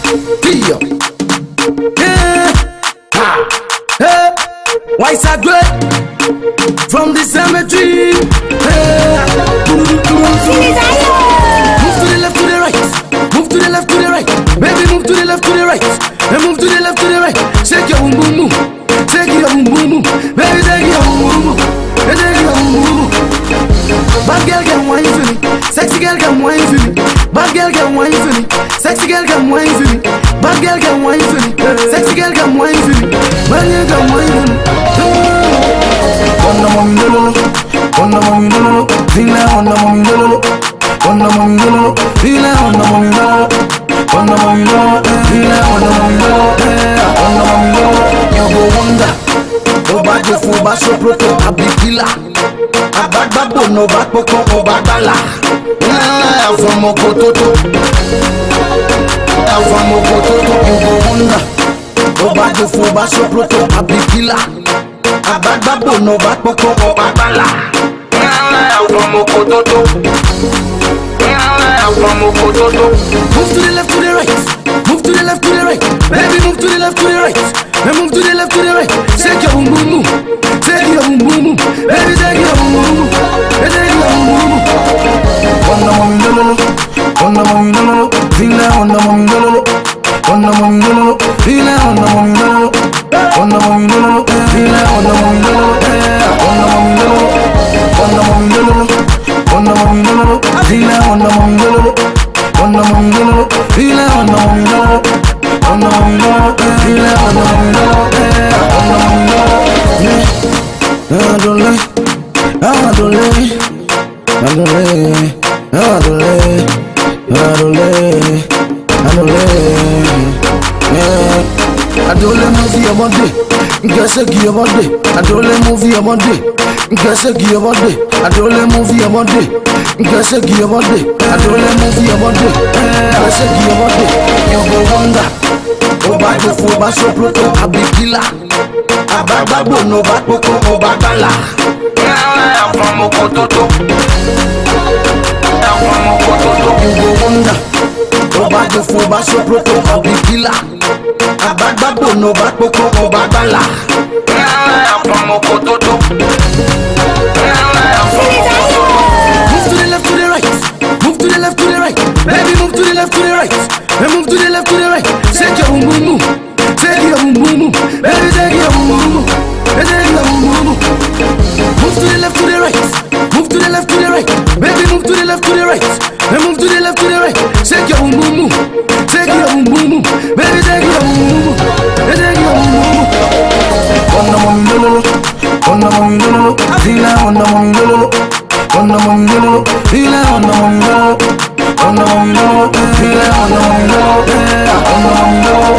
Dio. Yeah. Ha. Hey. Why is that great? From the cemetery. Hey. Move to the left, to the right. Move to the left, to the right. Baby, move to the left, to the right. And move to the left, to the right. Shake your boom, boom, boom. Shake your boom, boom, boom. Baby, shake your boom, boom, boom. Shake your boom, boom, boom. Bad girl can wine for me. Sexy girl can wine for me. Bad girl can wine for me. Sexy girl can wine for me. Bad girl can wine for me. Sexy girl can wine for me. Bad girl can wine for me. Wonder mommy no no no. Wonder mommy no no no. Feel like wonder mommy no no no. Wonder mommy no no no. Feel like wonder mommy no no no. Wonder mommy no no no. Feel like wonder mommy no no no. Wonder mommy no no no. You go wonder. Go back to full back so proto. I be killer. Abagbabo no back poko obagbala. From Mokototo. From Mokototo, you go wonder. Go back to full back so proto. I be killer. Abagbabo no back poko obagbala. From Mokototo. From Mokototo. Move to the left, to the right. Move to the left, to the right. Baby, move to the left, to the right. And move to the left, to the right. Shake your boom, boom, boom. Shake your boom, boom, boom. Baby, shake your boom, boom, boom. Shake your boom, boom, boom. Wonder mommy no no no. Wonder mommy no no no. Feel like wonder mommy no no no. Wonder mommy no no no. Feel like wonder mommy no no no. Wonder mommy no no no. Feel like wonder mommy no no no. Wonder mommy no no no. Wonder mommy no no no. Wonder mommy no no no. Feel like wonder mommy no no no. Wonder mommy no no no. Feel like wonder mommy no no no. Wonder mommy no no no. Feel like wonder mommy no no no. Wonder mommy no no no. I don't lie. I don't lie. I don't lie. I don't lie. I don't lie. I don't lie. I don't let move your body. Guess I give your body. I don't let move your body. Guess I give your body. I don't let move your body. Guess I give your body. I don't let move your body. Guess I give your body. You go wonder. Go back to full back so proto. I be killer. Abagbabo no back poko obagbala. From Mokototo. From Mokototo. You go wonder. Go back to full back so proto. I be killer. Abagbabo no back poko obagbala. From Mokototo. Move to the left, to the right. Move to the left, to the right. Baby, move to the left, to the right. And move to the left, to the right. Shake your boom, boom, boom. Shake your boom, boom, boom. Baby, shake your boom, boom, boom. Shake your boom, boom, boom. Move to the left, to the right. Move to the left, to the right. Baby, move to the left, to the right. And move to the left, to the right. Shake your boom, boom, boom. Shake your boom, boom, boom. Baby, shake your boom, boom, boom. Shake your boom, boom, boom. Wonder mommy no no no. Wonder mommy no no no. Feel like wonder mommy no no no. Wonder mommy no no no. Feel like wonder mommy no no no. Wonder mommy no no no. Feel like wonder mommy no no no. Wonder mommy no no no.